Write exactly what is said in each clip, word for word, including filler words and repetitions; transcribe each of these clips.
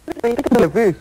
Τι βλέπεις?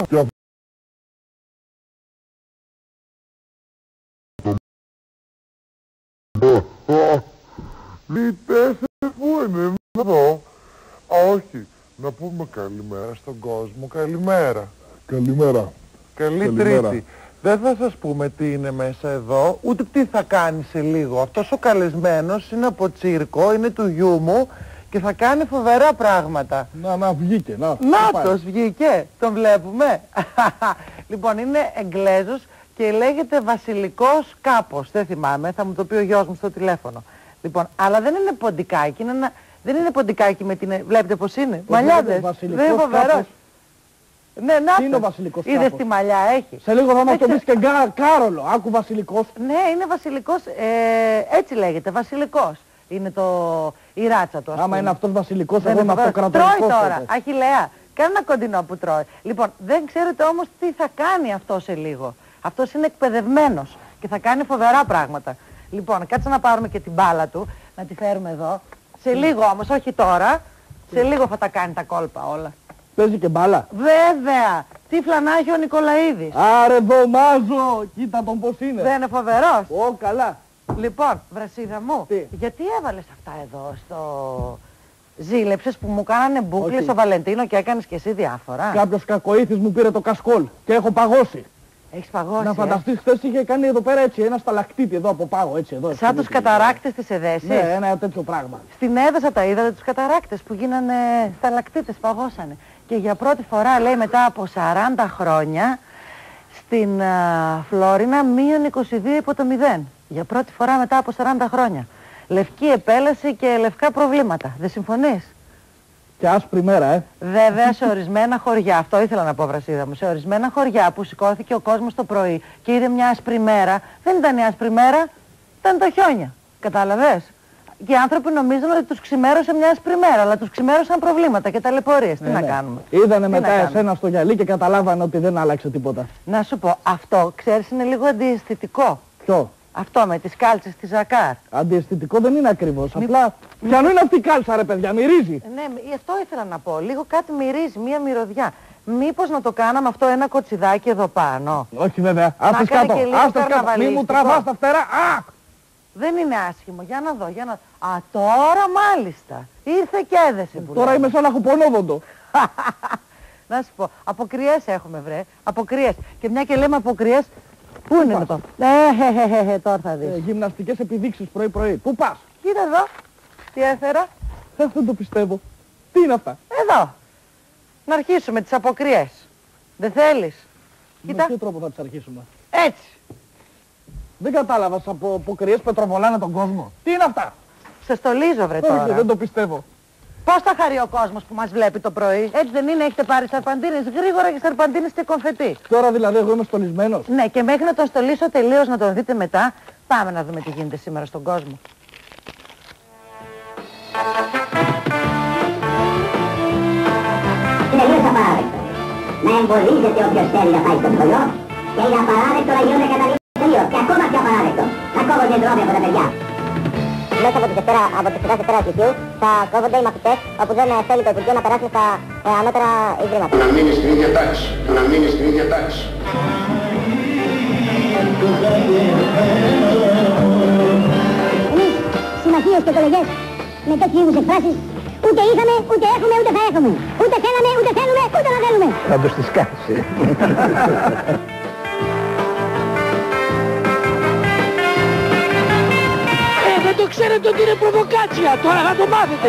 Μη τέσσερις που είναι εδώ. Όχι. Να πούμε καλημέρα στον κόσμο. Καλημέρα. Καλημέρα. Καλή Καλημέρα. Τρίτη. Δεν θα σας πούμε τι είναι μέσα εδώ, ούτε τι θα κάνει σε λίγο. Αυτός ο καλεσμένος είναι από τσίρκο, είναι του γιού μου και θα κάνει φοβερά πράγματα. Να, να, βγήκε, να. Νάτος, βγήκε. Τον βλέπουμε. Λοιπόν, είναι Εγγλέζος και λέγεται Βασιλικός κάπως. Δεν θυμάμαι, θα μου το πει ο γιος μου στο τηλέφωνο. Λοιπόν, αλλά δεν είναι ποντικάκι, είναι ένα... δεν είναι ποντικάκι με την... Βλέπετε πως είναι. Μαλλιάδες. Δεν είναι φοβερός. Ναι, να είναι ο Βασιλικός είδες κάπως. τι μαλλιά έχει. Σε λίγο θα μας το Έτσι... πεις και γκά, Κάρολο. Άκου Βασιλικός. Ναι, είναι Βασιλικός, ε, έτσι λέγεται, Βασιλικός. Είναι το... η ράτσα του, ας Άμα πούμε. είναι αυτός Βασιλικός, Δεν εγώ είμαι είναι φοβερός. αυτοκρατορικός. Τρώει τώρα, αχιλλέα. Κάνει ένα κοντινό που τρώει. Λοιπόν, δεν ξέρετε όμως τι θα κάνει αυτό σε λίγο. Αυτός είναι εκπαιδευμένος και θα κάνει φοβερά πράγματα. Λοιπόν, κάτσε να πάρουμε και την μπάλα του, να τη φέρουμε εδώ. Σε λίγο όμως, όχι τώρα, σε λίγο θα τα κάνει τα κόλπα όλα. Παίζει και μπάλα. Βέβαια! Τι φλανάχει ο Νικολαίδης. Άρε δωμάζω! Κοίτα τον πως είναι. Δεν είναι φοβερός. Ω, καλά. Λοιπόν, βρασίδα μου, Τι? γιατί έβαλες αυτά εδώ στο... Ζήλεψες που μου κάνανε μπούκλες Όχι. στο Βαλεντίνο και έκανες και εσύ διάφορα. Κάποιος κακοήθης μου πήρε το κασκόλ και έχω παγώσει. Έχεις παγώσει, Να ε? φανταστείς, χθες είχε κάνει εδώ πέρα έτσι ένα σταλακτήτη εδώ από πάγο, έτσι εδώ. Σαν τους καταράκτες της Εδέσης. Ναι, ένα τέτοιο πράγμα. Στην Έδεσα τα είδατε τους καταράκτες που γίνανε σταλακτίτες, παγώσανε. Και για πρώτη φορά, λέει, μετά από σαράντα χρόνια, στην α, Φλόρινα μείον είκοσι δύο υπό το μηδέν. Για πρώτη φορά μετά από σαράντα χρόνια. Λευκή επέλαση και λευκά προβλήματα. Δεν συμφωνείς? Και άσπρη μέρα, ε. Βέβαια, σε ορισμένα χωριά, αυτό ήθελα να πω, βρασίδα μου, σε ορισμένα χωριά που σηκώθηκε ο κόσμος το πρωί και είδε μια άσπρη μέρα, δεν ήταν η άσπρη μέρα, ήταν τα χιόνια. Κατάλαβες? Και οι άνθρωποι νομίζουν ότι τους ξημέρωσε μια άσπρη μέρα, αλλά τους ξημέρωσαν προβλήματα και ταλαιπωρίες. Τι Ναι, να ναι. κάνουμε. Είδανε Τι μετά να κάνουμε. εσένα στο γυαλί και καταλάβανε ότι δεν άλλαξε τίποτα. Να σου πω, αυτό, ξέρεις, είναι λίγο αντιαισθητικό. Ποιο? Αυτό με τις κάλτσες της Ζακάρ. Αντιαισθητικό δεν είναι ακριβώς. Μη- Απλά. μη- Ποιανού είναι αυτή η κάλτσα, ρε παιδιά, μυρίζει. Ναι, μ- αυτό ήθελα να πω. Λίγο κάτι μυρίζει, μία μυρωδιά. Μήπως να το κάναμε αυτό ένα κοτσιδάκι εδώ πάνω. Όχι βέβαια. Άστες έκανε κάτω. και λίγο Άστες κάτω. Μη μου καρναβαλιστικό. τραβάς τα φτερά. Α! Δεν είναι άσχημο. Για να δω, για να... Α, τώρα μάλιστα. Ήρθε και έδεσε που Τώρα λέμε. είμαι σαν αχοπονόδοντο. Να σου πω, αποκριές έχουμε βρε. Αποκριές. Και μια και λέμε αποκριές, πού είναι πας? αυτό. Ε, χε, χε, χε, χε, τώρα θα δεις. Ε, γυμναστικές επιδείξεις πρωί-πρωί. Πού πας? Κοίτα εδώ. Τι έφερα. Ε, δεν το πιστεύω. Τι είναι αυτά? Εδώ. Να αρχίσουμε τις αποκριές. Δεν θέλεις. Με Κοίτα. ποιο τρόπο θα τις αρχίσουμε? Έτσι. Δεν κατάλαβα, από αποκριές πετροβολάνε τον κόσμο. Τι είναι αυτά? Σε στολίζω βρε Όχι, τώρα. δεν το πιστεύω. Πώς θα χαρεί ο κόσμος που μας βλέπει το πρωί. Έτσι δεν είναι, έχετε πάρει σαρπαντίνες γρήγορα και σαρπαντίνες και κομφετί. Τώρα δηλαδή εγώ είμαι στολισμένος. Ναι, και μέχρι να τον στολίσω τελείως να τον δείτε μετά, πάμε να δούμε τι γίνεται σήμερα στον κόσμο. Είναι τελείως απαράδεκτο να εμποδίζεται όποιος θέλει να πάει στο σχολείο και είναι απαράδεκτο να γίνονται καταλήψεις τελείως. Και ακόμα πιο απαράδεκτο να κόβονται δρόμοι από τα παιδιά. Μέσα από τις Δευτέρα, από τις εξετάσεις Δευτέρας Λυκείου θα κόβονται οι μαθητές όπου δεν θέλει το Υπουργείο να περάσουν στα ε, ανώτερα ιδρύματα. Να μείνει στην ίδια τάξη. Να μείνει στην ίδια τάξη. Εμείς, συμμαχίες και κολεγιές, με τέτοιου είδους εκφράσεις, ούτε είχαμε, ούτε έχουμε, ούτε θα έχουμε. Ούτε θέλαμε, ούτε θέλουμε, ούτε να θέλουμε. Θα τους τις κάτσει. Ε, δεν το ξέρετε ότι είναι προβοκάτσια, τώρα θα το μάθετε.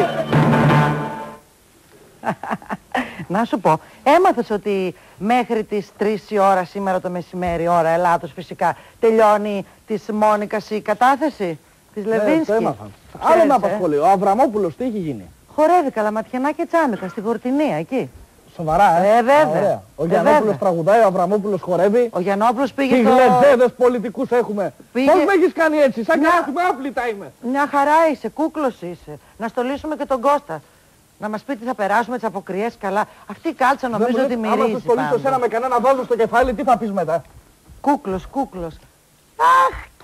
Να σου πω, έμαθες ότι μέχρι τις τρεις η ώρα σήμερα το μεσημέρι, ώρα Ελλάδος φυσικά, τελειώνει της Μόνικας η κατάθεση της Ναι, Λεβίνσκη. το έμαθα. Ξέρεις, Άλλο να ε? απασχολεί. Ο Αβραμόπουλος τι έχει γίνει? Χορεύει Καλαματιανά και Τσάμικα στη Γορτινία εκεί. Σοβαρά, ε. Ε, βέβαια. Α, ωραία. Ο Ε, Γιαννόπουλος βέβαια. τραγουδάει, ο Αβραμόπουλος χορεύει. Ο Γιαννόπουλος πήγε Τι στο... γλεντέδες πολιτικούς έχουμε. Πήγε- Πώς με έχεις κάνει έτσι, σαν Μια- κάτι με άπλητα είμαι. Μια χαρά είσαι, κούκλος είσαι. Να στολίσουμε και τον Κώστα. Να μας πει τι θα περάσουμε τις αποκριές καλά. Αυτή η κάλτσα νομίζω Δεν μου ότι λες, άμα μυρίζει σου στολίσω πάντως. εσένα με κανένα δόζο στο κεφάλι, τι θα πεις μετά? Κούκλος, κούκλος. Αχ,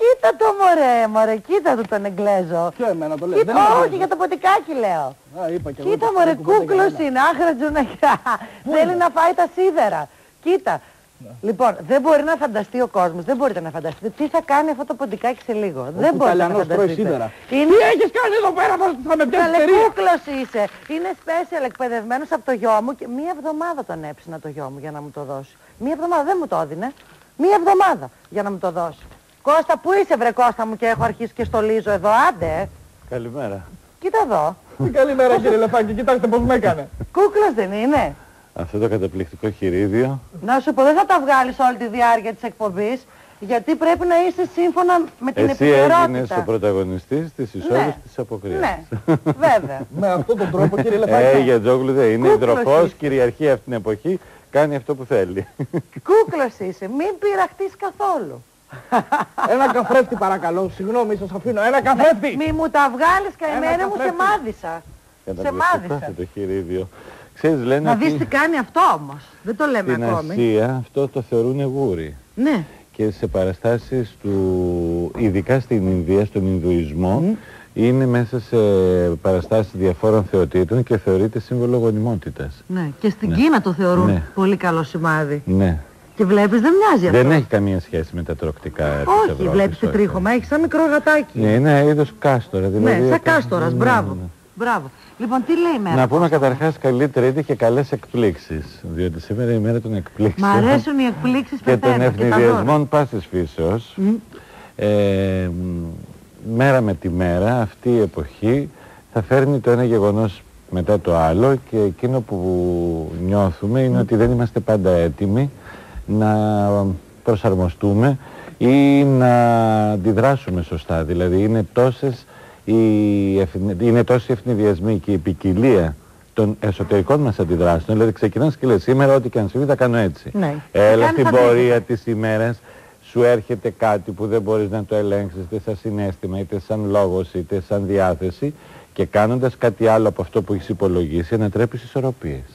κοίτα το μωρέ, μωρέ, κοίτα το τον Εγγλέζο. Ποιο εμένα το λέει. Κοίτα, όχι, για το ποτικάκι λέω. Α, είπα και εγώ. Κοίτα μωρέ, κούκλος είναι, άχραντζο να θέλει να φάει τα σίδερα. Κοίτα. Λοιπόν, δεν μπορεί να φανταστεί ο κόσμος, δεν μπορείτε να φανταστείτε τι θα κάνει αυτό το ποντικάκι σε λίγο. Δεν μπορείτε να φανταστείτε. Είναι... Τι έχεις κάνει εδώ πέρα, θα με πιάσεις τερί. Κούκλος είσαι. Είναι special εκπαιδευμένος από το γιο μου και μία εβδομάδα τον έψηνα το γιο μου για να μου το δώσει. Μία εβδομάδα δεν μου το έδινε. Μία εβδομάδα για να μου το δώσει. Κώστα, πού είσαι βρε Κώστα μου και έχω αρχίσει και στολίζω εδώ, άντε. Καλημέρα. Κοίτα εδώ. Καλημέρα κύριε Λεφάκη, κοιτάξτε πώς με έκανε. Κούκλος δεν είναι. Αυτό το καταπληκτικό χειρίδιο. Να σου πω, δεν θα τα βγάλεις όλη τη διάρκεια της εκπομπής, γιατί πρέπει να είσαι σύμφωνα με την Εσύ επικαιρότητα. έγινες ο πρωταγωνιστής της εισόδου Ναι. της αποκρίασης. Ναι, βέβαια. Με αυτόν τον τρόπο κύριε Λεφάκη. Ε, για Τζόγλου δεν είναι. Κούκλος Υδροχός, είσαι. κυριαρχεί αυτήν την εποχή, κάνει αυτό που θέλει. Κούκλος είσαι, μην πειραχτείς καθόλου. Ένα καφρέφτη παρακαλώ, συγγνώμη σας αφήνω, ένα καφρέφτη. Μη μου τα βγάλεις καημένα μου, σε καθρέφτη. μάδισα. Σε Καταπληκτικό μάδισα. αυτό το χειρίδιο. Ξέρεις, λένε Να δεις τι ότι κάνει αυτό όμως. Δεν το λέμε στην ακόμη. Ασία αυτό το θεωρούν γούρι. Ναι. Και σε παραστάσεις του, ειδικά στην Ινδία, στον Ινδουισμό, είναι μέσα σε παραστάσεις διαφόρων θεοτήτων και θεωρείται σύμβολο γονιμότητας. Ναι. Και στην Ναι. Κίνα το θεωρούν Ναι. πολύ καλό σημάδι. Ναι. Και βλέπεις δεν μοιάζει αυτό. Δεν έχει καμία σχέση με τα τροκτικά της Όχι, Ευρώπης, βλέπεις τι όχι. τρίχωμα, έχει σαν μικρό γατάκι. Ναι, είναι ένα είδος κάστορα. Δηλαδή, Ναι, σαν αυτό- κάστορας, ναι, μπράβο. ναι, ναι. Μπράβο. Λοιπόν, τι λέει η μέρα. Να πούμε καταρχάς καλή Τρίτη και καλές εκπλήξεις. Διότι σήμερα είναι η μέρα των Μ' εκπλήξεων αρέσουν οι εκπλήξεις και των πεθαίνω και τα δώρα. ευνηδιασμών πάσης φύσεως. Ε, μέρα με τη μέρα αυτή η εποχή θα φέρνει το ένα γεγονός μετά το άλλο και εκείνο που νιώθουμε είναι ότι δεν είμαστε πάντα έτοιμοι να προσαρμοστούμε ή να αντιδράσουμε σωστά. Δηλαδή είναι τόσες οι, ευθυ- είναι τόσοι οι ευνηδιασμοί και η ποικιλία των εσωτερικών μας αντιδράσεων. Δηλαδή ξεκινάς και λες σήμερα ό,τι και αν συμβεί θα κάνω έτσι. Ναι. Έλα Και στην κάνεις πορεία αντίθετα. της ημέρας σου έρχεται κάτι που δεν μπορείς να το ελέγξεις είτε σαν συναίσθημα, είτε σαν λόγος, είτε σαν διάθεση και κάνοντας κάτι άλλο από αυτό που έχεις υπολογίσει ανατρέπεις ισορροπίες.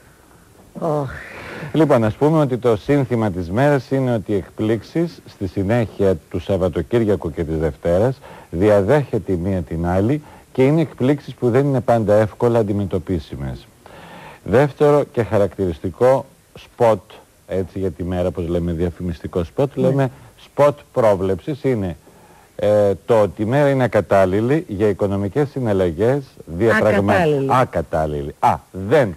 Ωχ. Λοιπόν, ας πούμε ότι το σύνθημα της μέρας είναι ότι οι εκπλήξεις στη συνέχεια του Σαββατοκύριακου και της Δευτέρας διαδέχεται η μία την άλλη και είναι εκπλήξεις που δεν είναι πάντα εύκολα αντιμετωπίσιμες. Δεύτερο και χαρακτηριστικό σποτ, έτσι για τη μέρα, όπως λέμε διαφημιστικό σποτ, λέμε σποτ πρόβλεψης, είναι ε, το ότι η μέρα είναι ακατάλληλη για οικονομικές συναλλαγές διαπραγμα... Ακατάλληλη. Ακατάλληλη. Α, δεν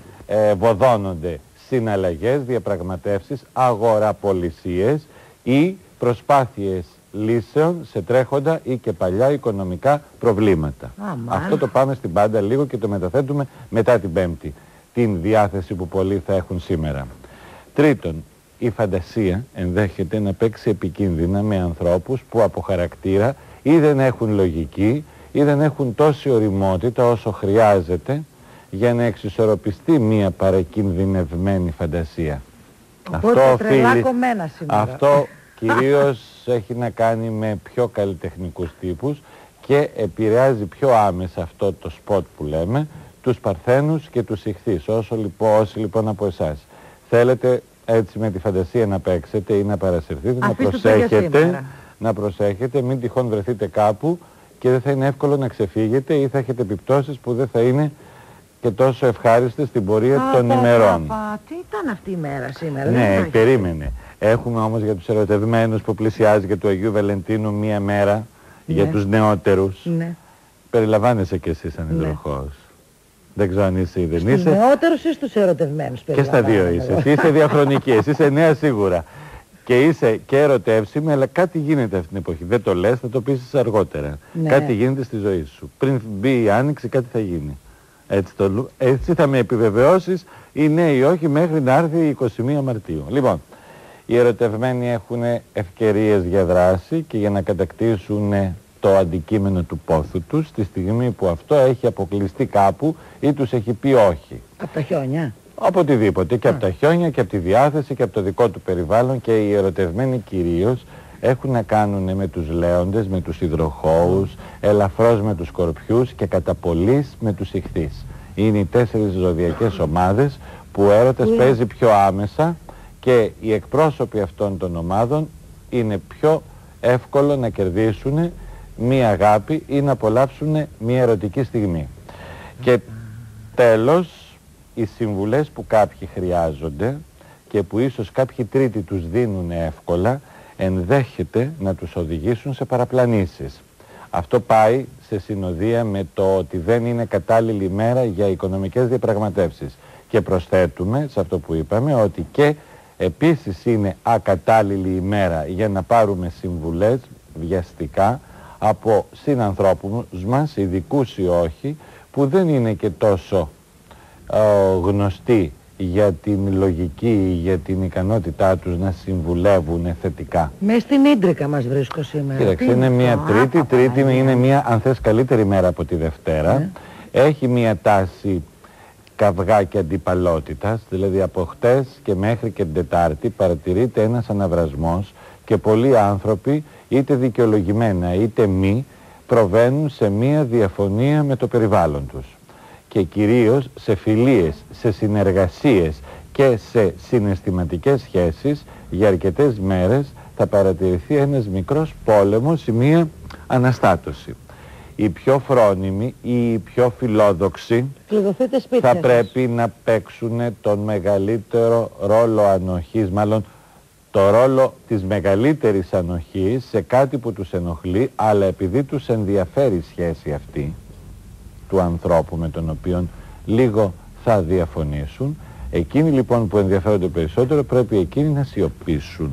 ε, βοδώνονται συναλλαγές, διαπραγματεύσεις, αγοραπολισίες ή προσπάθειες λύσεων σε τρέχοντα ή και παλιά οικονομικά προβλήματα. Α, Αυτό το πάμε στην πάντα λίγο και το μεταθέτουμε μετά την Πέμπτη, την διάθεση που πολλοί θα έχουν σήμερα. Τρίτον, η φαντασία ενδέχεται να παίξει επικίνδυνα με ανθρώπους που από χαρακτήρα ή δεν έχουν λογική ή δεν έχουν τόση ωριμότητα όσο χρειάζεται για να εξισορροπιστεί μία παρακινδυνευμένη φαντασία. Οπότε τρελά κομμένα σήμερα. Αυτό κυρίως έχει να κάνει με πιο καλλιτεχνικούς τύπους και επηρεάζει πιο άμεσα αυτό το σποτ που λέμε τους Παρθένους και τους Ιχθύς. Όσο λοιπόν, όσοι λοιπόν από εσάς θέλετε έτσι με τη φαντασία να παίξετε ή να παρασυρθείτε, να Αφήστε το για προσέχετε, σήμερα. να προσέχετε, μην τυχόν βρεθείτε κάπου και δεν θα είναι εύκολο να ξεφύγετε ή θα έχετε επιπτώσεις που δεν θα είναι και τόσο ευχάριστες στην πορεία Α, των πα, ημερών. πα, πα. Τι ήταν αυτή η μέρα σήμερα. δεν Ναι, υπάρχει. περίμενε. Έχουμε όμως για τους ερωτευμένους που πλησιάζει και του Αγίου Βαλεντίνου μία μέρα για Ναι. τους νεότερους. Ναι. Περιλαμβάνεσαι κι εσύ σαν Ναι. υδροχός. Δεν ξέρω αν είσαι ή δεν Στους είσαι. νεότερους ή στους ερωτευμένους Και στα δύο περιλαμβάνομαι είσαι. εγώ. Εσύ είσαι διαχρονική, εσύ είσαι νέα σίγουρα. Και είσαι και ερωτεύσιμη, αλλά κάτι γίνεται αυτή την εποχή. Δεν το λες, θα το πεις αργότερα. Ναι. Κάτι γίνεται στη ζωή σου. Πριν μπει η άνοιξη, κάτι θα γίνει. Έτσι, το, λου- έτσι θα με επιβεβαιώσεις ή ναι ή όχι μέχρι να έρθει η εικοστή πρώτη Μαρτίου. Λοιπόν, οι ερωτευμένοι έχουν ευκαιρίες για δράση και για να κατακτήσουν το αντικείμενο του πόθου τους τη στιγμή που αυτό έχει αποκλειστεί κάπου ή τους έχει πει όχι. Από τα χιόνια. Από οτιδήποτε, και από τα χιόνια και από τη διάθεση και από το δικό του περιβάλλον, και οι ερωτευμένοι κυρίως έχουν να κάνουν με τους λέοντες, με τους υδροχόους, ελαφρώς με τους σκορπιούς και κατά πολλής με τους ιχθύς. Είναι οι τέσσερις ζωδιακές ομάδες που ο έρωτας Ου. παίζει πιο άμεσα και οι εκπρόσωποι αυτών των ομάδων είναι πιο εύκολο να κερδίσουν μία αγάπη ή να απολαύσουν μία ερωτική στιγμή. Και τέλος, οι συμβουλές που κάποιοι χρειάζονται και που ίσως κάποιοι τρίτοι τους δίνουν εύκολα, ενδέχεται να τους οδηγήσουν σε παραπλανήσεις. Αυτό πάει σε συνοδεία με το ότι δεν είναι κατάλληλη ημέρα για οικονομικές διαπραγματεύσεις. Και προσθέτουμε σε αυτό που είπαμε ότι και επίσης είναι ακατάλληλη ημέρα για να πάρουμε συμβουλές βιαστικά από συνανθρώπους μας, ειδικούς ή όχι, που δεν είναι και τόσο ε, γνωστοί για την λογική ή για την ικανότητά τους να συμβουλεύουν θετικά. Μες στην Ίντρικα μας βρίσκω σήμερα. Κοίταξε, είναι μια τρίτη, α, τρίτη α, είναι μια, αν θες, καλύτερη μέρα από τη Δευτέρα. Ναι. Έχει μια τάση καυγά και αντιπαλότητας, δηλαδή από χτες και μέχρι και την Τετάρτη παρατηρείται ένας αναβρασμός και πολλοί άνθρωποι, είτε δικαιολογημένα είτε μη, προβαίνουν σε μια διαφωνία με το περιβάλλον τους. Και κυρίως σε φιλίες, σε συνεργασίες και σε συναισθηματικές σχέσεις για αρκετές μέρες θα παρατηρηθεί ένας μικρός πόλεμος ή μια αναστάτωση. Οι πιο φρόνιμοι ή οι πιο φιλόδοξοι θα πρέπει να παίξουν τον μεγαλύτερο ρόλο ανοχής, μάλλον το ρόλο της μεγαλύτερης ανοχής σε κάτι που τους ενοχλεί, αλλά επειδή τους ενδιαφέρει η σχέση αυτή του ανθρώπου με τον οποίο λίγο θα διαφωνήσουν, εκείνοι λοιπόν που ενδιαφέρονται περισσότερο πρέπει εκείνοι να σιωπήσουν.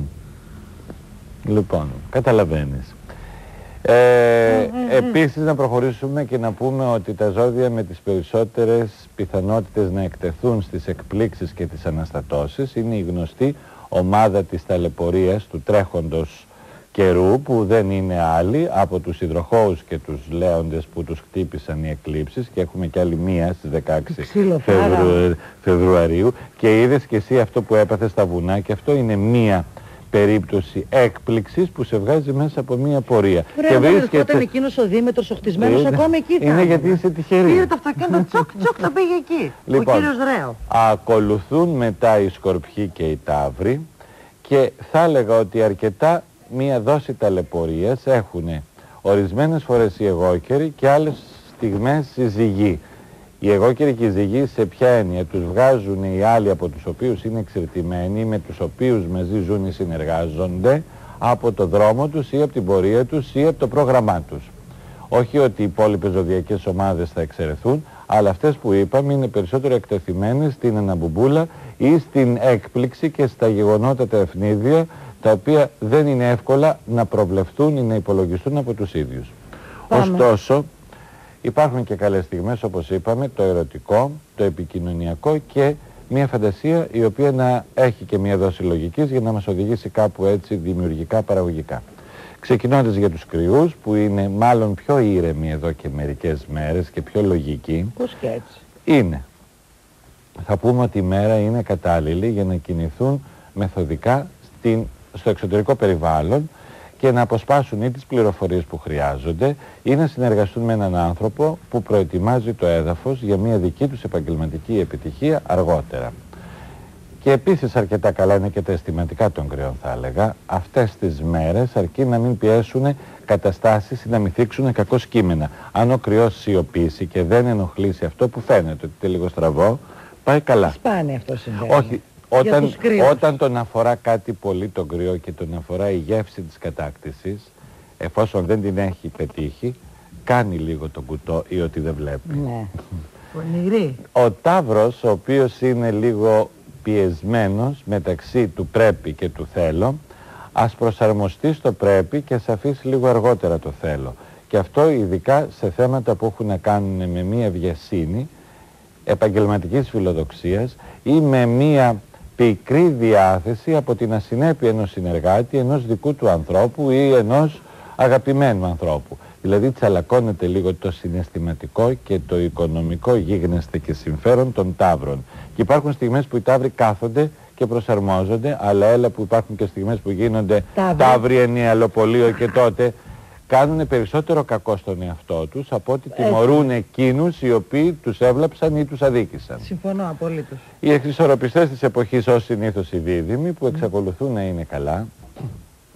Λοιπόν, καταλαβαίνεις. Ε, mm -hmm. Επίσης να προχωρήσουμε και να πούμε ότι τα ζώδια με τις περισσότερες πιθανότητες να εκτεθούν στις εκπλήξεις και τις αναστατώσεις είναι η γνωστή ομάδα της ταλαιπωρίας του τρέχοντος καιρού, που δεν είναι άλλοι από τους υδροχόους και τους λέοντες που τους χτύπησαν οι εκλήψεις, και έχουμε κι άλλη μία στις δεκαέξι Φεβρου... Φεβρουαρίου, και είδες και εσύ αυτό που έπαθε στα βουνά, και αυτό είναι μία περίπτωση έκπληξης που σε βγάζει μέσα από μία πορεία. Βρε, δεν βρισκόταν εκείνος ο Δήμετρος ο χτισμένος, ακόμα εκεί θα είναι. Γιατί είσαι τυχερή. Πήρε το αυτοκίνητο, τσοκ τσοκ, το πήγε εκεί. Λοιπόν, ο κύριος Ρέο. Ακολουθούν μετά οι Σκορπιοί και οι Ταύροι, και θα έλεγα ότι αρκετά μία δόση ταλαιπωρίας έχουν ορισμένες φορές οι εγώκεροι και άλλες στιγμές οι ζυγοί. Οι εγώκεροι και οι ζυγοί σε ποια έννοια? Τους βγάζουν οι άλλοι από τους οποίους είναι εξερτημένοι, με τους οποίους μαζί ζουν ή συνεργάζονται, από το δρόμο τους ή από την πορεία τους ή από το πρόγραμμά τους. Όχι ότι οι υπόλοιπες ζωδιακές ομάδες θα εξαιρεθούν, αλλά αυτές που είπαμε είναι περισσότερο εκτεθειμένες στην αναμπουμπούλα ή στην έκπληξη και στα γεγονότα τα ευνίδια, τα οποία δεν είναι εύκολα να προβλεφτούν ή να υπολογιστούν από τους ίδιους. Πάμε. Ωστόσο, υπάρχουν και καλές στιγμές, όπως είπαμε, το ερωτικό, το επικοινωνιακό και μια φαντασία η οποία να έχει και μια δόση λογικής για να μας οδηγήσει κάπου έτσι δημιουργικά, παραγωγικά. Ξεκινώντας για τους Κρυούς, που είναι μάλλον πιο ήρεμοι εδώ και μερικές μέρες και πιο λογικοί. Πώς και έτσι? Είναι. Θα πούμε ότι η μέρα είναι κατάλληλη για να κινηθούν μεθοδικά στην, στο εξωτερικό περιβάλλον και να αποσπάσουν ή τις πληροφορίες που χρειάζονται ή να συνεργαστούν με έναν άνθρωπο που προετοιμάζει το έδαφος για μια δική τους επαγγελματική επιτυχία αργότερα. Και επίσης αρκετά καλά είναι και τα αισθηματικά των Κρυών, θα έλεγα, αυτές τις μέρες, αρκεί να μην πιέσουν καταστάσεις ή να μην θίξουν κακώς κείμενα. Αν ο Κρυός σιωπήσει και δεν ενοχλήσει αυτό που φαίνεται ότι είναι λίγο στραβό, πάει καλά. Σπάνια αυτό συμβαίνει. Όχι. Όταν, όταν τον αφορά κάτι πολύ τον Κρυό και τον αφορά η γεύση της κατάκτησης, εφόσον δεν την έχει πετύχει, κάνει λίγο τον κουτό ή ότι δεν βλέπει. Ναι. Πονηρή. Ο Ταύρος, ο οποίος είναι λίγο πιεσμένος μεταξύ του πρέπει και του θέλω, ας προσαρμοστεί στο πρέπει και ας αφήσει λίγο αργότερα το θέλω. Και αυτό ειδικά σε θέματα που έχουν να κάνουν με μία βιασύνη επαγγελματικής φιλοδοξίας ή με μία πικρή διάθεση από την ασυνέπεια ενός συνεργάτη, ενός δικού του ανθρώπου ή ενός αγαπημένου ανθρώπου. Δηλαδή τσαλακώνεται λίγο το συναισθηματικό και το οικονομικό γίγνεσθε και συμφέρον των Ταύρων. Και υπάρχουν στιγμές που οι Ταύροι κάθονται και προσαρμόζονται, αλλά έλα που υπάρχουν και στιγμές που γίνονται Ταύροι ενιαλοπολείο και τότε κάνουν περισσότερο κακό στον εαυτό τους από ότι τιμωρούν εκείνους οι οποίοι τους έβλαψαν ή τους αδίκησαν. Συμφωνώ απολύτως. Οι εξισορροπιστές της εποχής ως συνήθως οι δίδυμοι που εξακολουθούν να είναι καλά,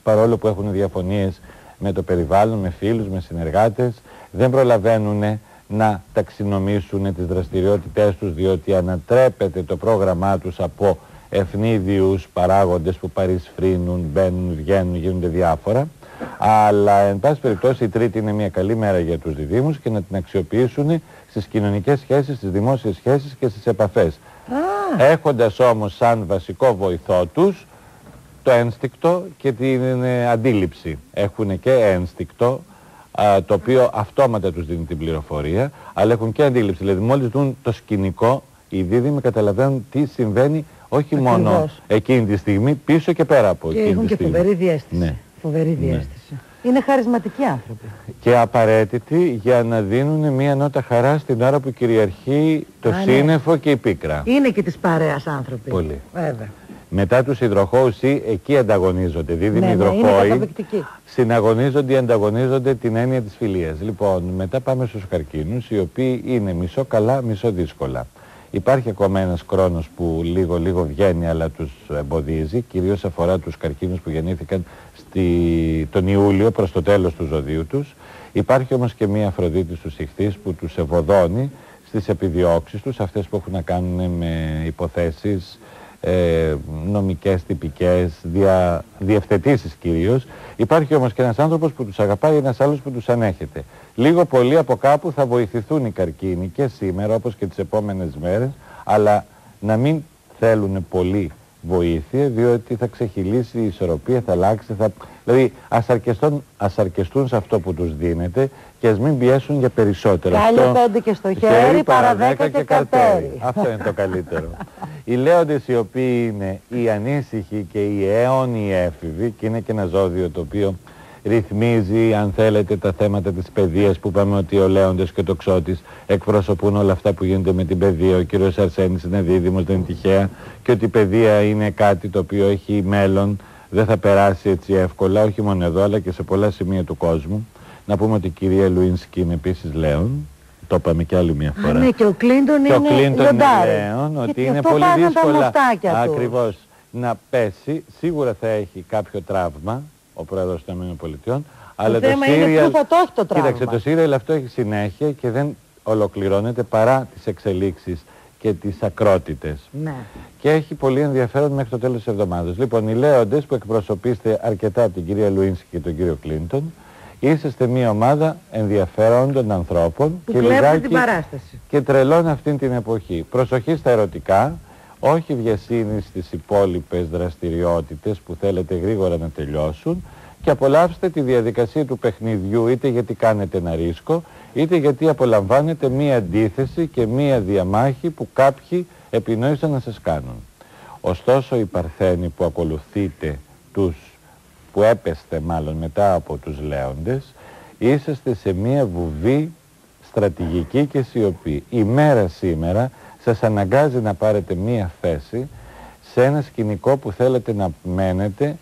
παρόλο που έχουν διαφωνίες με το περιβάλλον, με φίλους, με συνεργάτες, δεν προλαβαίνουν να ταξινομήσουν τις δραστηριότητές τους, διότι ανατρέπεται το πρόγραμμά τους από ευνίδιους παράγοντες που παρισφρύνουν, μπαίνουν, βγαίνουν, γίνονται διάφορα. Αλλά, εν πάση περιπτώσει, η Τρίτη είναι μια καλή μέρα για τους διδήμους και να την αξιοποιήσουν στις κοινωνικές σχέσεις, στις δημόσιες σχέσεις και στις επαφές. Ah. Έχοντας όμως σαν βασικό βοηθό τους το ένστικτο και την ε, αντίληψη. Έχουν και ένστικτο, α, το οποίο αυτόματα τους δίνει την πληροφορία, αλλά έχουν και αντίληψη. Δηλαδή, μόλις δουν το σκηνικό, οι δίδυμοι καταλαβαίνουν τι συμβαίνει, όχι Ακριβώς. μόνο εκείνη τη στιγμή, πίσω και πέρα από και εκείνη τη στιγμή. Και έχουν και φοβερή διέστηση. Ναι. Φοβερή διέστηση. Ναι. Είναι χαρισματικοί άνθρωποι. Και απαραίτητοι για να δίνουν μια νότα χαρά στην ώρα που κυριαρχεί το Α, σύννεφο ναι. και η πίκρα. Είναι και της παρέας άνθρωποι. Πολύ. Βέβαια. Μετά τους υδροχόους εκεί ανταγωνίζονται. Δίδυμοι ναι, υδροχόοι συναγωνίζονται, ανταγωνίζονται την έννοια της φιλίας. Λοιπόν, μετά πάμε στους καρκίνους, οι οποίοι είναι μισό καλά, μισό δύσκολα. Υπάρχει ακόμα ένας χρόνος που λίγο λίγο βγαίνει αλλά τους εμποδίζει, κυρίως αφορά τους καρκίνους που γεννήθηκαν στη... τον Ιούλιο προς το τέλος του ζωδίου τους. Υπάρχει όμως και μία Αφροδίτη στους Ιχθύς που τους ευωδώνει στις επιδιώξεις τους, αυτές που έχουν να κάνουν με υποθέσεις ε, νομικές, τυπικές, δια... διευθετήσεις κυρίως. Υπάρχει όμως και ένας άνθρωπος που τους αγαπάει, ένας άλλος που τους ανέχεται. Λίγο πολύ από κάπου θα βοηθηθούν οι καρκίνοι και σήμερα όπως και τις επόμενες μέρες, αλλά να μην θέλουν πολύ βοήθεια, διότι θα ξεχυλήσει η ισορροπία, θα αλλάξει, θα... δηλαδή ας αρκεστούν, ας αρκεστούν σε αυτό που τους δίνεται και ας μην πιέσουν για περισσότερα. Κάλιο αυτό... πέντε και στο χέρι, χέρι παρά δέκα και, και καρτέρι. Αυτό είναι το καλύτερο. Οι λέοντες οι οποίοι είναι οι ανήσυχοι και οι αιώνιοι έφηβοι, και είναι και ένα ζώδιο το οποίο ρυθμίζει, αν θέλετε, τα θέματα της παιδείας, που είπαμε ότι ο Λέοντες και το Ξώτης εκπροσωπούν όλα αυτά που γίνονται με την παιδεία. Ο κύριος Αρσένης είναι δίδυμος, δεν είναι τυχαία, και ότι η παιδεία είναι κάτι το οποίο έχει μέλλον, δεν θα περάσει έτσι εύκολα, όχι μόνο εδώ αλλά και σε πολλά σημεία του κόσμου. Να πούμε ότι η κυρία Λουίνσκι είναι επίσης Λέον, το είπαμε και άλλη μια φορά. Α, ναι, και ο Κλίντον είναι, είναι Λέον, ότι είναι πολύ δύσκολα ακριβώς να πέσει. Σίγουρα θα έχει κάποιο τραύμα ο πρόεδρος των ΗΠΑ, αλλά το, το σύριαλ, θα το έχει το τραύμα. Κοίταξε, το σύριαλ αυτό έχει συνέχεια και δεν ολοκληρώνεται παρά τις εξελίξεις και τις ακρότητες. Ναι. Και έχει πολύ ενδιαφέρον μέχρι το τέλος της εβδομάδας. Λοιπόν, οι λέοντες που εκπροσωπείστε αρκετά από την κυρία Λουίνσκι και τον κύριο Κλίντον, είσαστε μια ομάδα ενδιαφέροντων ανθρώπων που και λιγάκι την παράσταση. Και τρελών αυτήν την εποχή. Προσοχή στα ερωτικά, όχι βιασύνη στις υπόλοιπες δραστηριότητες που θέλετε γρήγορα να τελειώσουν, και απολαύστε τη διαδικασία του παιχνιδιού, είτε γιατί κάνετε ένα ρίσκο, είτε γιατί απολαμβάνετε μία αντίθεση και μία διαμάχη που κάποιοι επινόησαν να σας κάνουν. Ωστόσο οι Παρθένοι που ακολουθείτε, τους που έπεστε μάλλον μετά από τους Λέοντες, είσαστε σε μία βουβή στρατηγική και σιωπή. Η μέρα σήμερα σας αναγκάζει να πάρετε μία θέση σε ένα σκηνικό που θέλετε να μένετε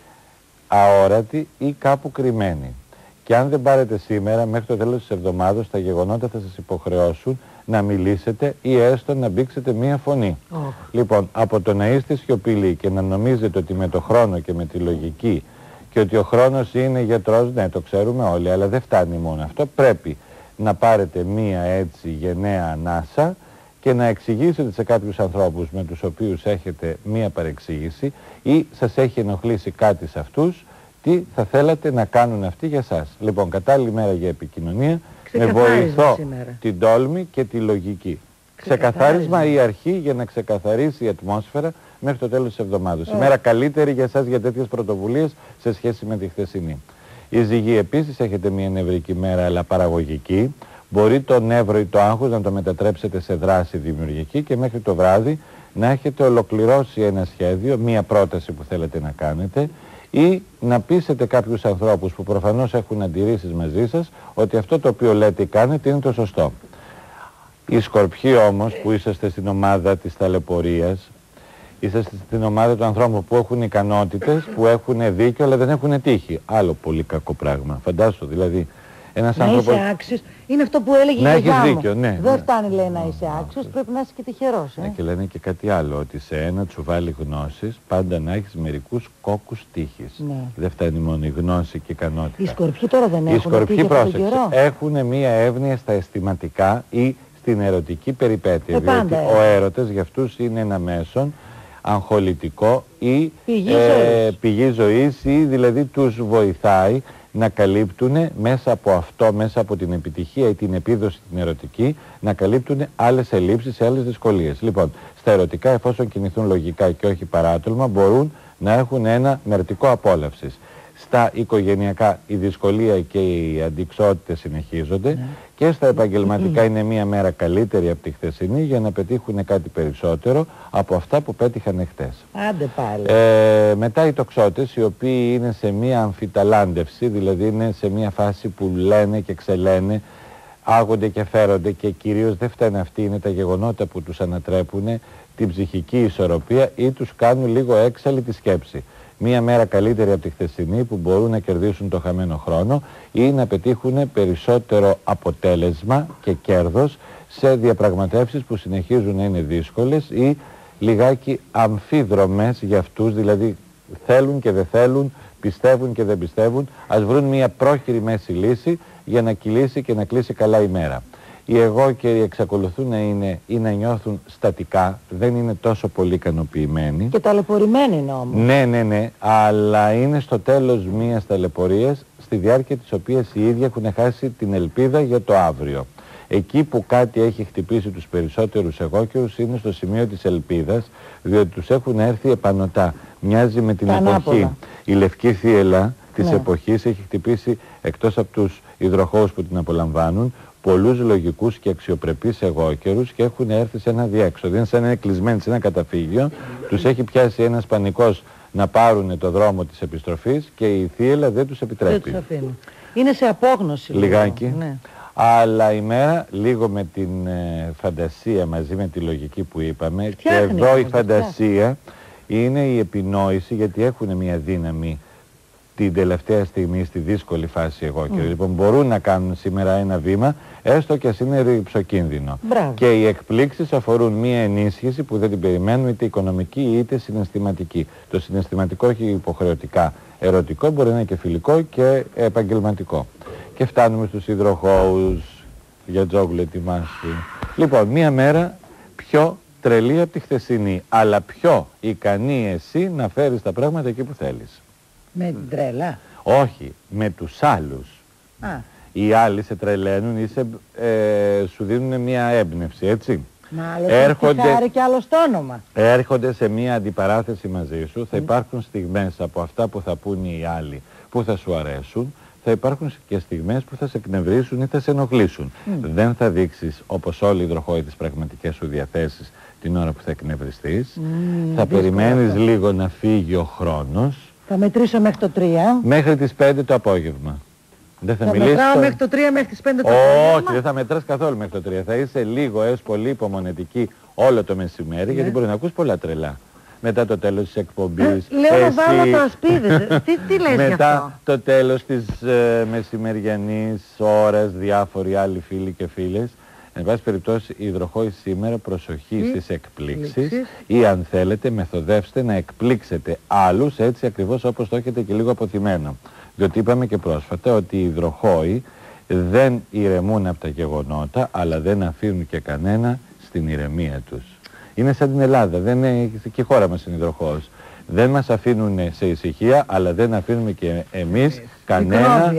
αόρατοι ή κάπου κρυμμένοι. Και αν δεν πάρετε σήμερα, μέχρι το τέλος της εβδομάδας, τα γεγονότα θα σας υποχρεώσουν να μιλήσετε ή έστω να μπήξετε μία φωνή. Oh. Λοιπόν, από το να είστε σιωπηλοί και να νομίζετε ότι με το χρόνο και με τη λογική και ότι ο χρόνος είναι γιατρός, ναι, το ξέρουμε όλοι, αλλά δεν φτάνει μόνο αυτό. Πρέπει να πάρετε μία έτσι γενναία ανάσα και να εξηγήσετε σε κάποιους ανθρώπους με τους οποίους έχετε μία παρεξήγηση ή σας έχει ενοχλήσει κάτι σε αυτούς, τι θα θέλατε να κάνουν αυτοί για σας. Λοιπόν, κατάλληλη μέρα για επικοινωνία, με βοηθό την τόλμη και τη λογική. Ξεκαθάρισμα η αρχή για να ξεκαθαρίσει η ατμόσφαιρα μέχρι το τέλος της εβδομάδας. Η μέρα καλύτερη για σας για τέτοιες πρωτοβουλίες σε σχέση με τη χθεσινή. Η ζυγή επίσης, έχετε μια νευρική μέρα αλλά παραγωγική. Μπορεί το νεύρο ή το άγχος να το μετατρέψετε σε δράση δημιουργική και μέχρι το βράδυ να έχετε ολοκληρώσει ένα σχέδιο, μία πρόταση που θέλετε να κάνετε, ή να πείσετε κάποιους ανθρώπους που προφανώς έχουν αντιρρήσεις μαζί σας ότι αυτό το οποίο λέτε ή κάνετε είναι το σωστό. Οι Σκορπιοί όμως που είσαστε στην ομάδα της ταλαιπωρίας, είσαστε στην ομάδα των ανθρώπων που έχουν ικανότητες, που έχουν δίκιο αλλά δεν έχουν τύχη. Άλλο πολύ κακό πράγμα. Φαντάσου δηλαδή Ένας να άνθρωπος... είσαι άξιος, είναι αυτό που έλεγε η να γιαγιά έχεις μου. δίκιο, ναι, Δεν ναι. φτάνει, λέει, να είσαι άξιος, πρέπει να είσαι και τυχερός. Ε. Ναι, και λένε και κάτι άλλο, ότι σε ένα τσουβάλι γνώσης πάντα να έχεις μερικούς κόκκους τύχης. Ναι. Δεν φτάνει μόνο η γνώση και η ικανότητα. Οι σκορπιοί τώρα δεν Οι έχουν σκορπιοί, τύχη αυτόν τον πρόσεξε, καιρό. έχουν μία εύνοια στα αισθηματικά ή στην ερωτική περιπέτεια. Ε, διότι πάντα, ε. ο έρωτας για αυτούς είναι ένα μέσον αγχολητικό ή Πηγή ε, ζωής. πηγή ζωής, ή δηλαδή τους βοηθάει να καλύπτουν μέσα από αυτό, μέσα από την επιτυχία ή την επίδοση την ερωτική, να καλύπτουν άλλες ελλείψεις, άλλες δυσκολίες. Λοιπόν, στα ερωτικά, εφόσον κινηθούν λογικά και όχι παράτολμα, μπορούν να έχουν ένα μερτικό απόλαυσης. Στα οικογενειακά η δυσκολία και οι αντιξότητες συνεχίζονται, ναι. Και στα επαγγελματικά είναι μία μέρα καλύτερη από τη χθεσινή για να πετύχουν κάτι περισσότερο από αυτά που πέτυχαν εχθές. Άντε πάλι. Ε, μετά οι τοξότες, οι οποίοι είναι σε μία αμφιταλάντευση, δηλαδή είναι σε μία φάση που λένε και ξελένε, άγονται και φέρονται, και κυρίως δεν φταίνουν αυτοί, είναι τα γεγονότα που τους ανατρέπουν την ψυχική ισορροπία ή τους κάνουν λίγο έξαλλη τη σκέψη. Μία μέρα καλύτερη από τη χθεσινή που μπορούν να κερδίσουν το χαμένο χρόνο ή να πετύχουν περισσότερο αποτέλεσμα και κέρδος σε διαπραγματεύσεις που συνεχίζουν να είναι δύσκολες ή λιγάκι αμφίδρομες για αυτούς, δηλαδή θέλουν και δεν θέλουν, πιστεύουν και δεν πιστεύουν, ας βρουν μία πρόχειρη μέση λύση για να κυλήσει και να κλείσει καλά η μέρα. Οι εγώκεροι εξακολουθούν να είναι ή να νιώθουν στατικά, δεν είναι τόσο πολύ ικανοποιημένοι. Και ταλαιπωρημένοι είναι όμως. Ναι, ναι, ναι, αλλά είναι στο τέλος μιας ταλαιπωρίας, στη διάρκεια της οποίας οι ίδιοι έχουν χάσει την ελπίδα για το αύριο. Εκεί που κάτι έχει χτυπήσει τους περισσότερους εγώκερους είναι στο σημείο της ελπίδας, διότι τους έχουν έρθει επανωτά. Μοιάζει με την Τα εποχή. ανάποδα. Η λευκή θύελλα της Ναι. εποχής έχει χτυπήσει, εκτός από τους υδροχόους που την απολαμβάνουν, πολλούς λογικούς και αξιοπρεπείς εγώκερους και έχουν έρθει σε ένα διέξοδο. Είναι σαν να είναι κλεισμένοι σε ένα καταφύγιο, τους έχει πιάσει ένας πανικός να πάρουν το δρόμο της επιστροφής και η θύελλα δεν τους επιτρέπει. Δεν τους αφήνω. Είναι σε απόγνωση. Λιγάκι. Λίγο. Ναι. Αλλά η μέρα λίγο με την ε, φαντασία μαζί με τη λογική που είπαμε, Φτιάχνει και εδώ η όμως, φαντασία είναι η επινόηση, γιατί έχουν μια δύναμη την τελευταία στιγμή στη δύσκολη φάση εγώ και mm. λοιπόν μπορούν να κάνουν σήμερα ένα βήμα, έστω και ας είναι ρυψοκίνδυνο. Μπράβο. Και οι εκπλήξεις αφορούν μία ενίσχυση που δεν την περιμένουν, είτε οικονομική είτε συναισθηματική. Το συναισθηματικό έχει υποχρεωτικά ερωτικό, μπορεί να είναι και φιλικό και επαγγελματικό. Και φτάνουμε στους υδροχόους, για τζόγλου ετοιμάσου. Λοιπόν, μία μέρα πιο τρελή από τη χθεσινή, αλλά πιο ικανή εσύ να φέρεις τα πράγματα εκεί που θέλεις. Με την τρέλα. Όχι, με τους άλλους. Α. Οι άλλοι σε τρελαίνουν ή σε, ε, σου δίνουν μια έμπνευση, έτσι. Μα άλλος έρχονται, χάρη και άλλο το όνομα. έρχονται σε μια αντιπαράθεση μαζί σου, θα υπάρχουν στιγμές από αυτά που θα πούν οι άλλοι που θα σου αρέσουν, θα υπάρχουν και στιγμές που θα σε εκνευρίσουν ή θα σε ενοχλήσουν. Mm. Δεν θα δείξεις, όπως όλοι οι υδροχόοι, τις πραγματικές σου διαθέσεις την ώρα που θα εκνευριστείς. Mm, θα περιμένεις αυτό. Λίγο να φύγει ο χρόνος. Θα μετρήσω μέχρι το τρία. Μέχρι τις πέντε το απόγευμα. Δεν θα, θα μιλήσεις. μετράω μέχρι το τρία, μέχρι τις πέντε το απόγευμα. Όχι, δεν θα μετράς καθόλου μέχρι το τρία. Θα είσαι λίγο έως πολύ υπομονετική όλο το μεσημέρι, ναι. Γιατί μπορεί να ακούς πολλά τρελά. Μετά το τέλος της εκπομπής. Ε, λέω εσύ, να βάλω τα ασπίδες. τι, τι λες γι' αυτό. Μετά το τέλος της ε, μεσημεριανής ώρας, διάφοροι άλλοι φίλοι και φίλες. Εν πάση περιπτώσει, οι υδροχόοι σήμερα προσοχή mm. στις εκπλήξεις ή αν θέλετε μεθοδεύστε να εκπλήξετε άλλους, έτσι ακριβώς όπως το έχετε και λίγο αποθυμένο. Διότι είπαμε και πρόσφατα ότι οι υδροχόοι δεν ηρεμούν από τα γεγονότα, αλλά δεν αφήνουν και κανένα στην ηρεμία τους. Είναι σαν την Ελλάδα, δεν είναι, και η χώρα μας είναι υδροχόος. Δεν μας αφήνουν σε ησυχία, αλλά δεν αφήνουμε και εμείς κανένα,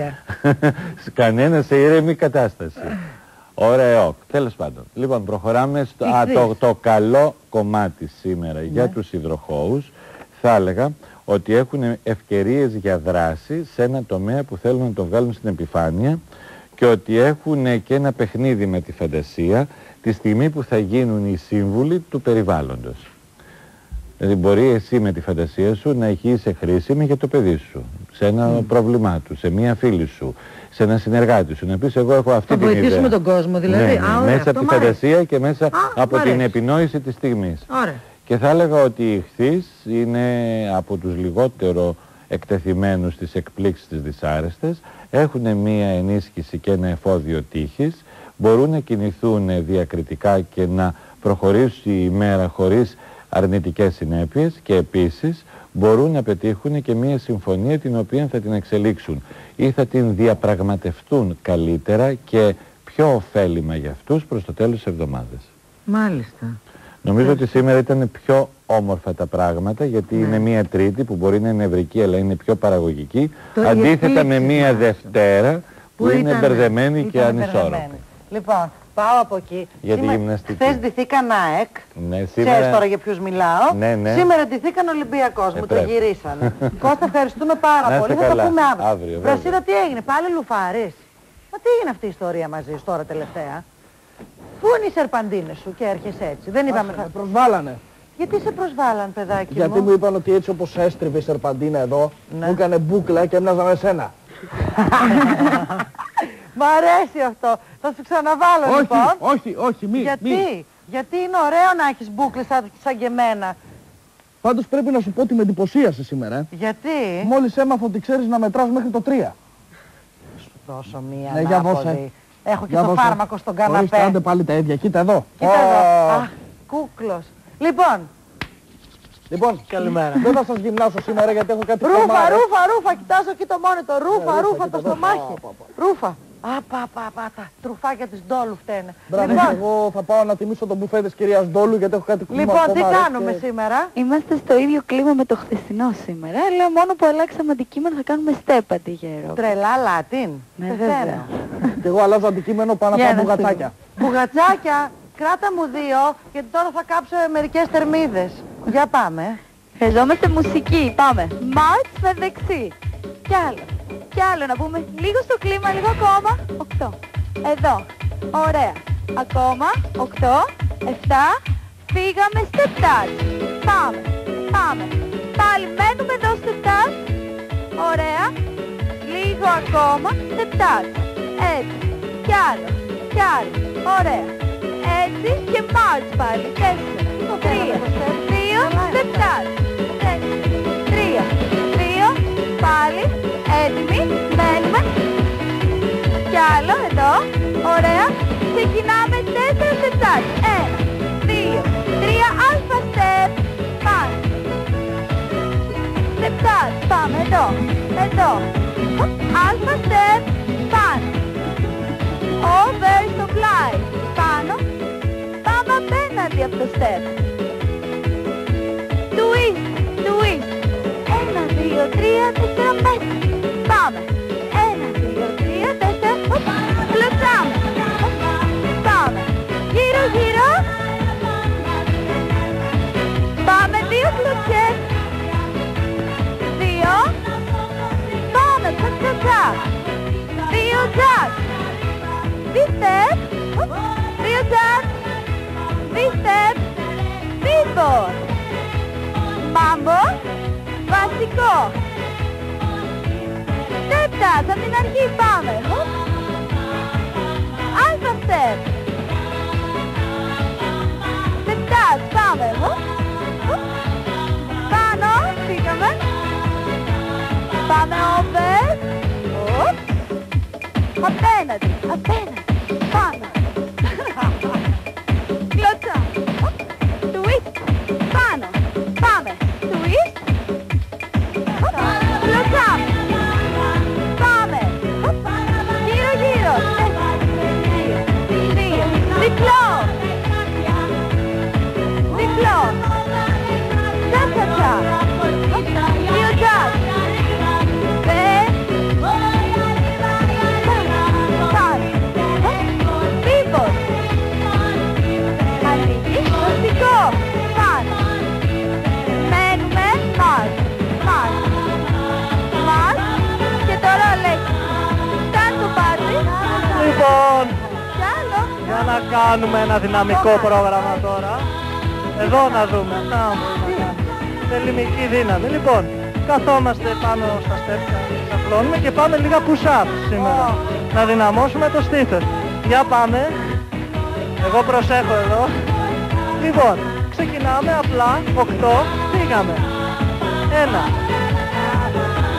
κανένα σε ήρεμη κατάσταση. Ωραίο. Τέλος πάντων. Λοιπόν, προχωράμε στο α, το, το καλό κομμάτι σήμερα, ναι. Για τους υδροχόους. Θα έλεγα ότι έχουν ευκαιρίες για δράση σε ένα τομέα που θέλουν να το βγάλουν στην επιφάνεια και ότι έχουν και ένα παιχνίδι με τη φαντασία τη στιγμή που θα γίνουν οι σύμβουλοι του περιβάλλοντος. Δηλαδή μπορεί εσύ με τη φαντασία σου να είσαι χρήσιμη για το παιδί σου, σε ένα mm. πρόβλημά του, σε μία φίλη σου, σε ένα συνεργάτη σου. Να πεις εγώ έχω αυτή θα την ιδέα. Θα βοηθήσουμε τον κόσμο δηλαδή. Ναι, ναι, Α, ωραία, μέσα από τη φαντασία και μέσα Α, από την επινόηση της στιγμής. Ωραία. Και θα έλεγα ότι η ηχθής είναι από τους λιγότερο εκτεθειμένους στις εκπλήξεις τις δυσάρεστες, έχουν μία ενίσχυση και ένα εφόδιο τύχης, μπορούν να κινηθούν διακριτικά και να προχωρήσει η ημέρα χωρίς αρνητικές συνέπειες και επίσης μπορούν να πετύχουν και μία συμφωνία την οποία θα την εξελίξουν ή θα την διαπραγματευτούν καλύτερα και πιο ωφέλιμα για αυτούς προς το τέλος της εβδομάδας. Μάλιστα. Νομίζω ότι σήμερα ήταν πιο όμορφα τα πράγματα, γιατί ναι. είναι μία Τρίτη που μπορεί να είναι νευρική αλλά είναι πιο παραγωγική, το αντίθετα με μία Δευτέρα που, που είναι ήταν, μπερδεμένη ήταν και ανισόρροπη. Λοιπόν, πάω από εκεί. Για τη Σήμα... γυμναστική. Χθες ντυθήκαν ΑΕΚ. Ναι, σήμερα... Ξέρεις τώρα για ποιους μιλάω. Ναι, ναι. Σήμερα ντυθήκαν Ολυμπιακός. Ε, μου πρέπει. το γυρίσανε. Κώστα, ευχαριστούμε πάρα πολύ. Θα το πούμε αύριο. αύριο Βρασίδα, τι έγινε, πάλι λουφάρεις? Μα τι έγινε αυτή η ιστορία μαζί σου τώρα τελευταία? Πού είναι οι σερπαντίνες σου και έρχεσαι έτσι? Δεν είπαμε. Με προσβάλανε. Γιατί σε προσβάλαν, παιδάκι μου? Γιατί μου είπαν ότι έτσι όπως έστριβε η σερπαντίνα εδώ, ναι. μου έκανε μπούκλα και έμοιαζα με σένα. Μ' αρέσει αυτό. Θα σου ξαναβάλω όχι, λοιπόν. όχι, όχι, μη. Γιατί? Μη. Γιατί είναι ωραίο να έχεις μπούκλες σαν, σαν και εμένα. Πάντως πρέπει να σου πω ότι με εντυπωσίασε σήμερα. Ε. Γιατί? Μόλις έμαθα ότι ξέρεις να μετράς μέχρι το τρία. Σου δώσω μία ναι, για ανάποδη. δώσε. Έχω και για το δώσε. φάρμακο στον καναπέ. Ορίστε, άντε πάλι τα ίδια. Κοίτα εδώ. Κοίτα oh. εδώ. Αχ, κούκλος. Λοιπόν. Λοιπόν, καλημέρα. Δεν θα σας γυμνάσω σήμερα γιατί έχω κάτι Ρούφα, χαμάρες. ρούφα, ρούφα, κοιτάζω εκεί το μόνιτο. Ρούφα, Ναι, ρούφα, ρούφα, το κοίτα στομάχι. εδώ. Πα, πα, πα. Ρούφα. Α, πα, πα, πα, τα τρουφάκια της Ντόλου φταίνε. Μπράβο, Λοιπόν, εγώ θα πάω να τιμήσω τον μπουφέ της κυρίας Ντόλου γιατί έχω κάτι κουμπί. λοιπόν τι κάνουμε και... σήμερα? Είμαστε στο ίδιο κλίμα με το χθεσινό σήμερα, αλλά μόνο που αλλάξαμε αντικείμενο θα κάνουμε step αντιγέρο. Τρελά Λάτιν. Ναι, Σε βέβαια. θέλω. Και εγώ αλλάζω αντικείμενο πάνω Για από να μπουγατσάκια. Μπουγατσάκια, κράτα μου δύο, γιατί τώρα θα κάψω μερικές θερμίδες. Για πάμε. Χρειαζόμαστε μουσική, πάμε. Μάρτς με δεξί. Κι άλλο. Κι άλλο να πούμε λίγο στο κλίμα, λίγο ακόμα. Οκτώ. Εδώ. Ωραία. Ακόμα. Οκτώ. Εφτά. Φύγαμε step touch. Πάμε. Πάμε. Πάλι μένουμε εδώ step touch. Ωραία. Λίγο ακόμα. Step touch. Έτσι. Κι άλλο. Κι άλλο. Ωραία. Έτσι και march πάλι. Τέσσερα. Τρία. Δύο. Step touch. Τρία. Δύο. Πάλι. Έτοιμοι. Μένουμε. Κι άλλο εδώ. Ωραία. Ξεκινάμε τέσσερα step touch. Ένα. Δύο. Τρία. Αλφα step. Πάμε. Step touch. Πάμε εδώ. Εδώ. Αλφα step. Πάνω. Over στο fly. Πάνω. Πάμε απέναντι από το step. Twist. Twist. Ένα, δύο, τρία, τέσσερα, πέντε. Πάμε. Ένα, δύο, τρία, τέσσερα. Κλωτσάμε. Πάμε. Γύρω, γύρω. Πάμε. Δύο κλωτσές. Δύο. Πάμε. Τσακ, τσακ, τσακ. Δύο τσακ. Δύο step. Δύο τσακ. Δύο step. Δύο. Μάμπο. Βασικό. Step touch, από την αρχή πάμε. Alpha step. Step touch, πάμε. Πάνω, φύγαμε. Πάμε over. Απέναντι, απέναντι. Πάνω. Κλώτσα. Twist. Πάνω. Πάμε. Twist. Κλωτσάμε. Πάμε. Γύρω γύρω. Δύο. Δύο. Διπλό. Διπλό. Τσα τσα τσα. Δύο τζακ. Δε. Πάμε. Πίπος. Ανοίγει. Βασικό. Πάμε. Μένουμε. Μάρς. Μάρς. Μάρς. Και τώρα λέξη. Κάνε το πάρτι. Λοιπόν, Κι άλλο. για να κάνουμε ένα δυναμικό πρόγραμμα τώρα. Εδώ να δούμε. Να, θελημική δύναμη. Λοιπόν, καθόμαστε πάνω στα στέπια, ξαπλώνουμε και πάμε λίγα push-up σήμερα. Να δυναμώσουμε το στήθος. Για πάμε. Εγώ προσέχω εδώ. Λοιπόν, ξεκινάμε απλά. Οκτώ. Πήγαμε. Ένα.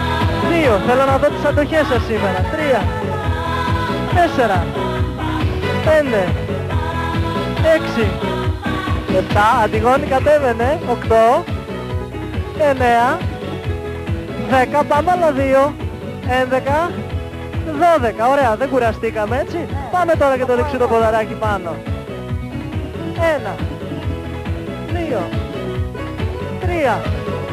δύο. Θέλω να δω τις αντοχές σας σήμερα. τρία. τέσσερα. πέντε. έξι. επτά. Αντιγόνη κατέβαινε. οκτώ. εννέα. δέκα. Πάμε άλλα δύο. έντεκα. δώδεκα. Ωραία. Δεν κουραστήκαμε έτσι. Πάμε τώρα και το δεξί το ποδαράκι πάνω. ένα. δύο. τρία.